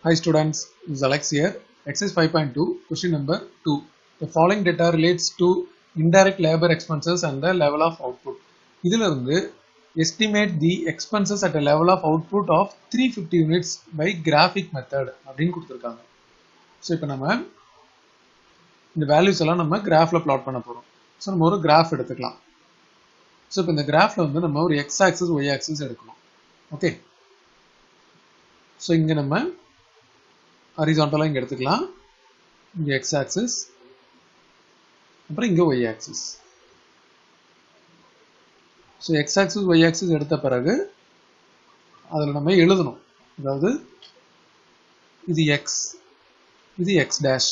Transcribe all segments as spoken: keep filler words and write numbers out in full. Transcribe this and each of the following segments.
Hi students, this is Alex here. Exercise five point two, question number two. The following data relates to indirect labor expenses and the level of output. இதிலிருந்து estimate the expenses at a level of output of three hundred fifty units by graphic method அப்படின்னு கொடுத்திருக்காங்க. So இப்போ நம்ம இந்த values எல்லாம் நம்ம கிராஃப்ல plot பண்ண போறோம். ஸோ நம்ம ஒரு கிராஃப் எடுத்துக்கலாம். ஸோ இப்போ இந்த கிராஃப்ல வந்து நம்ம ஒரு எக்ஸ் ஆக்சிஸ் ஒய் ஆக்சிஸ் எடுக்கணும். ஓகே, ஸோ இங்கே நம்ம ஹரிசாண்டலாக இங்கே எடுத்துக்கலாம். இங்கே எக்ஸ் ஆக்சிஸ், அப்புறம் இங்கே Y axis. So X axis Y axis எடுத்த பிறகு அதில் நம்ம எழுதணும். அதாவது இது எக்ஸ், இது எக்ஸ் டேஷ்,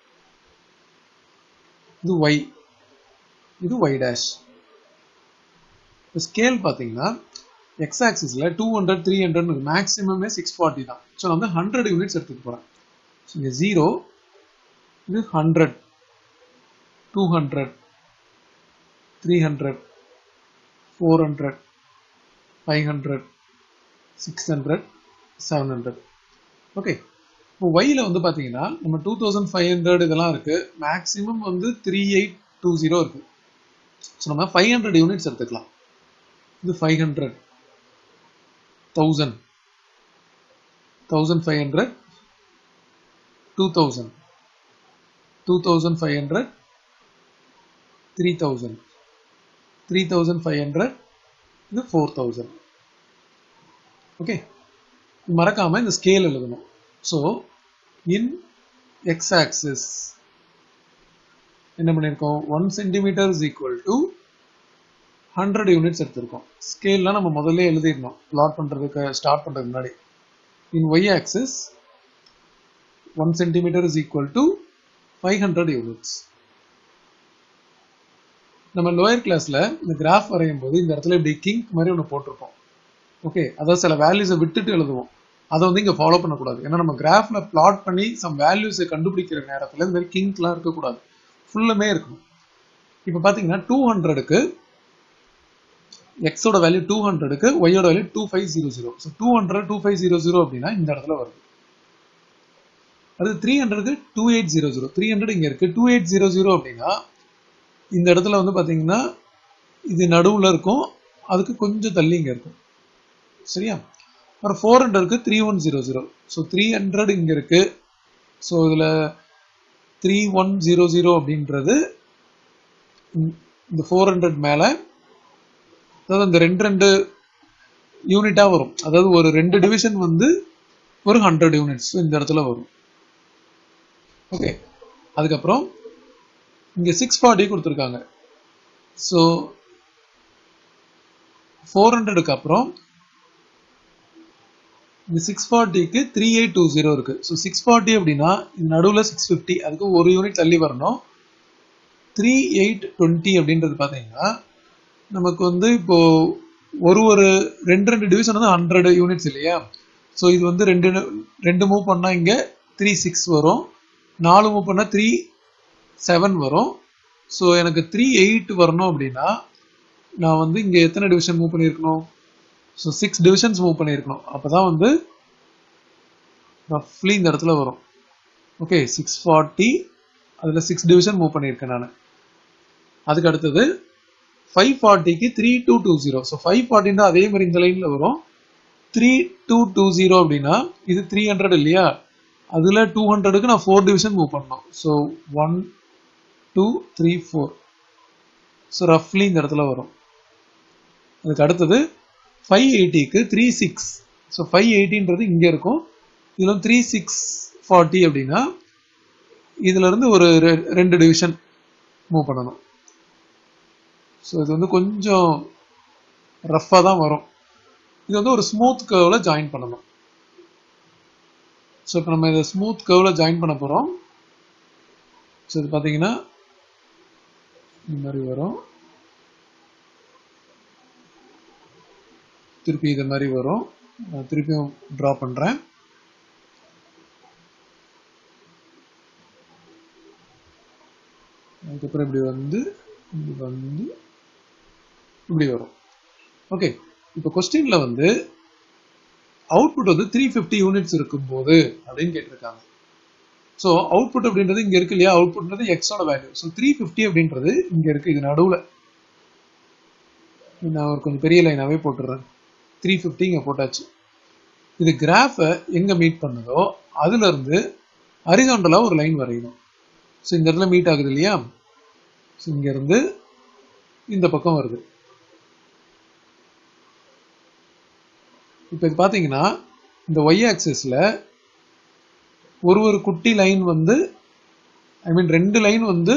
இது ஒய், இது ஒய் டேஷ். இப்போ ஸ்கேல் பார்த்தீங்கன்னா எக்ஸ் ஆக்சிஸில் டூ ஹண்ட்ரட் த்ரீ ஹண்ட்ரட் மேக்ஸிமமே சிக்ஸ் ஃபார்ட்டி தான். ஸோ நான் வந்து ஹண்ட்ரட் யூனிட்ஸ் எடுத்துகிட்டு போகிறேன். ஸோ இங்கே ஜீரோ, இது hundred, two hundred, three hundred, four hundred, five hundred, six hundred, seven hundred. Okay, இப்போ ஒய்யில் வந்து பார்த்தீங்கன்னா நம்ம டூ தௌசண்ட் ஃபைவ் ஹண்ட்ரட் இதெல்லாம் இருக்குது. மேக்ஸிமம் வந்து த்ரீ எயிட் டூ ஜீரோ இருக்குது. ஸோ நம்ம ஃபைவ் ஹண்ட்ரட் யூனிட்ஸ் எடுத்துக்கலாம். இது five hundred, thousand, thousand five hundred, two thousand, two thousand five hundred, three thousand, three thousand five hundred, இது four thousand. Okay, மறக்காம இந்த ஸ்கேல் எழுதணும். So in X axis என்ன பண்ணியிருக்கோம், one centimetre is equal to hundred units எடுத்திருக்கோம். ஸ்கேல்லாம் நம்ம முதல்ல எழுதிடணும் பிளாட் பண்ணுறதுக்கு ஸ்டார்ட் பண்ணுறதுக்கு முன்னாடி. In Y axis one centimetre is equal to five hundred units. நம்ம லோயர் கிளாஸில் இந்த கிராஃப் வரையும் போது இந்த இடத்துல இப்படி கிங்க் மாதிரி ஒன்று போட்டிருப்போம். ஓகே, அதாவது சில வேல்யூஸை விட்டுட்டு எழுதுவோம். அதை வந்து இங்கே ஃபாலோ பண்ணக்கூடாது. ஏன்னா நம்ம கிராஃப்ல பிளாட் பண்ணி சம் வேல்யூஸை கண்டுபிடிக்கிற நேரத்தில் இந்த மாதிரி கிங்க்லாம் இருக்கக்கூடாது, ஃபுல்லுமே இருக்கணும். இப்போ பார்த்தீங்கன்னா டூ ஹண்ட்ரடுக்கு எக்ஸோட வேல்யூ டூ ஹண்ட்ரடுக்கு ஒய்யோட value two five zero zero. So two hundred two five zero zero அப்படின்னா இந்த இடத்துல வருது. அது த்ரீ ஹண்ட்ரடுக்கு two eight zero zero. Three hundred இங்கே இருக்கு, டூ எயிட் ஜீரோ ஜீரோ அப்படின்னா இந்த இடத்துல வந்து பார்த்தீங்கன்னா இது நடுவில் இருக்கும், அதுக்கு கொஞ்சம் தள்ளி இங்கே இருக்கும். சரியா? அப்புறம் ஃபோர் ஹண்ட்ரடுக்கு three one zero zero. So three hundred இங்கே இருக்கு. ஸோ இதில் த்ரீ ஒன் ஜீரோ ஜீரோ அப்படின்றது இந்த ஃபோர் ஹண்ட்ரட் மேலே, அதாவது அந்த ரெண்டு ரெண்டு யூனிட்டா வரும். அதாவது ஒரு ரெண்டு டிவிஷன் வந்து ஒரு ஹண்ட்ரட் யூனிட்ஸ் இந்த இடத்துல வரும். ஓகே, அதுக்கப்புறம் இங்க சிக்ஸ் ஃபார்ட்டி கொடுத்துருக்காங்க. ஸோ ஃபோர் ஹண்ட்ரடுக்கு அப்புறம் இந்த சிக்ஸ் ஃபார்ட்டிக்கு த்ரீ எயிட் டூ ஜீரோ இருக்கு. ஸோ சிக்ஸ் ஃபார்ட்டி அப்படின்னா இது நடுவில் சிக்ஸ் ஃபிஃப்டி, அதுக்கு ஒரு யூனிட் தள்ளி வரணும். த்ரீ எயிட் டுவெண்ட்டி அப்படின்றது பார்த்தீங்கன்னா நமக்கு வந்து இப்போ ஒரு ஒரு ரெண்டு ரெண்டு டிவிஷன் வந்து ஹண்ட்ரட் யூனிட்ஸ் இல்லையா? ஸோ இது வந்து ரெண்டு ரெண்டு மூவ் பண்ணால் இங்கே த்ரீ சிக்ஸ் வரும், நாலு மூவ் பண்ணால் த்ரீ செவன் வரும். ஸோ எனக்கு த்ரீ எயிட் வரணும் அப்படின்னா நான் வந்து இங்கே எத்தனை டிவிஷன் மூவ் பண்ணியிருக்கணும்? ஸோ சிக்ஸ் டிவிஷன்ஸ் மூவ் பண்ணியிருக்கணும். அப்போ தான் வந்து ரஃப்லி இந்த இடத்துல வரும். ஓகே, சிக்ஸ் ஃபார்ட்டி அதில் சிக்ஸ் டிவிஷன் மூவ் பண்ணியிருக்கேன் நான். அதுக்கு அடுத்தது ஃபைவ் ஃபார்ட்டிக்கு three two two zero. So five ஃபார்ட்டின்னா அதே மாதிரி இந்த லைனில் வரும். த்ரீ டூ டூ ஜீரோ அப்படின்னா இது த்ரீ ஹண்ட்ரட் இல்லையா? அதில் டூ ஹண்ட்ரடுக்கு நான் ஃபோர் டிவிஷன் மூவ் பண்ணணும். So one two three four. So ரஃப்லி இந்த இடத்துல வரும். அதுக்கு அடுத்தது ஃபைவ் எயிட்டிக்கு த்ரீ சிக்ஸ். ஸோ ஃபைவ் எயிட்டின்றது இங்கே இருக்கும். இதில் த்ரீ சிக்ஸ் ஃபார்ட்டி அப்படின்னா இதுல இருந்து ஒரு ரெண்டு டிவிஷன் மூவ் பண்ணணும். ஸோ இது வந்து கொஞ்சம் ரஃப்பாக தான் வரும். இது வந்து ஒரு ஸ்மூத் கர்வில் ஜாயின் பண்ணணும். ஸோ இப்போ நம்ம இதை ஸ்மூத் கர்வில் ஜாயின் பண்ண போகிறோம். ஸோ இது பார்த்தீங்கன்னா இந்த மாதிரி வரும், திருப்பி இது மாதிரி வரும். நான் திருப்பியும் ட்ரா பண்ணுறேன். அதுக்கப்புறம் இப்படி வந்து இப்படி வந்து இப்படி வரும். ஓகே, இப்போ கொஸ்டின்ல வந்து அவுட்புட் வந்து த்ரீ ஃபிஃப்டி யூனிட்ஸ் இருக்கும்போது அப்படின்னு கேட்டிருக்காங்க. ஸோ அவுட்புட் அப்படின்றது இங்க இருக்கு இல்லையா, அவுட்புட்ன்றது எக்ஸோட வேல்யூ. ஸோ த்ரீ ஃபிஃப்டி அப்படின்றது இங்க இருக்கு, இது நடுவில். நான் ஒரு கொஞ்சம் பெரிய லைனாவே போட்டுடுறேன். த்ரீ ஃபிஃப்டி இங்க போட்டாச்சு. இது கிராஃபை எங்க மீட் பண்ணுதோ அதுல இருந்து ஹரிசாண்டலா ஒரு லைன் வரையணும். ஸோ இந்த இடத்துல மீட் ஆகுது இல்லையா, ஸோ இங்க இருந்து இந்த பக்கம் வருது. இப்போ இது பாத்தீங்கன்னா இந்த ஒய் ஆக்சிஸ்ல ஒரு ஒரு குட்டி லைன் வந்து ஐ மீன் ரெண்டு லைன் வந்து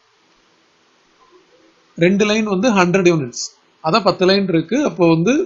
ரெண்டு லைன் வந்து ஹண்ட்ரட் யூனிட்ஸ், அதான் பத்து லைன் இருக்கு. அப்போ வந்து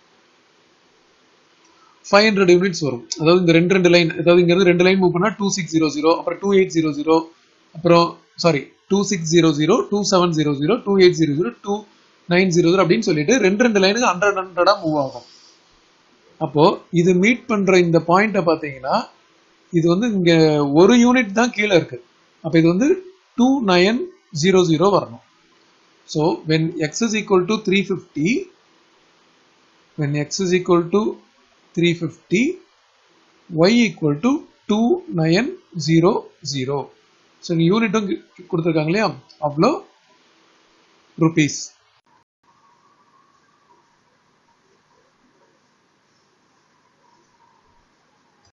ஃபைவ் ஹண்ட்ரட் யூனிட்ஸ் வரும். அதாவது இந்த ரெண்டு ரெண்டு லைன், அதாவது இங்க இருந்து ரெண்டு லைன் மூவ் பண்ணா டூ சிக்ஸ் ஜீரோ ஜீரோ, அப்புறம் டூ எயிட் ஜீரோ ஜீரோ, அப்புறம் sorry two six zero zero, two seven zero zero, two eight zero zero, two nine zero zero அப்படின்னு சொல்லிட்டு ரெண்டு ரெண்டு லைனுக்கு ஹண்ட்ரட் ஹண்ட்ரடா மூவ் ஆகும். அப்போ இது மீட் பண்ற இந்த பாயிண்ட பாத்தீங்கன்னா இது வந்து இங்க ஒரு யூனிட் தான் கீழே இருக்கு. அப்ப இது வந்து டூ நைன் ஜீரோ ஜீரோ வரணும். So when x is equal to three fifty, when x is equal to three fifty, y equal to two nine zero zero. So யூனிட்டும் கொடுத்துருக்காங்க இல்லையா, அவ்வளோ ருபீஸ்.